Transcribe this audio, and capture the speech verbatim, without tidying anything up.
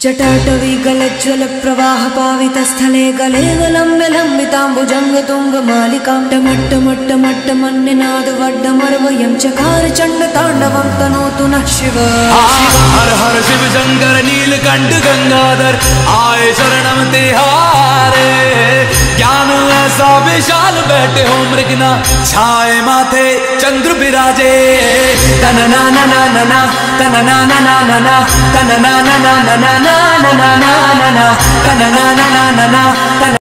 जटाटवी गलज्ज्वल प्रवाह पावित स्थले गले गलम्ब्य लम्बिताम्बुजंग तुंग मालिकां टमट्टमट्टमट्टमन्निनाद वड्डमर्वयं चकार चंड तांडवं तनोतु नः शिव। हर हर शिव शंकर नीलकंठ गंगाधर आए शरणम तिहारे। ज्ञान ऐसा विशाल बैठे हो मृगना छाए माथे चंद्र विराजे। तन ना ना ना ना ना तन ना ना ना ना ना तन ना ना ना ना ना ना ना ना ना ना तन ना ना ना ना ना।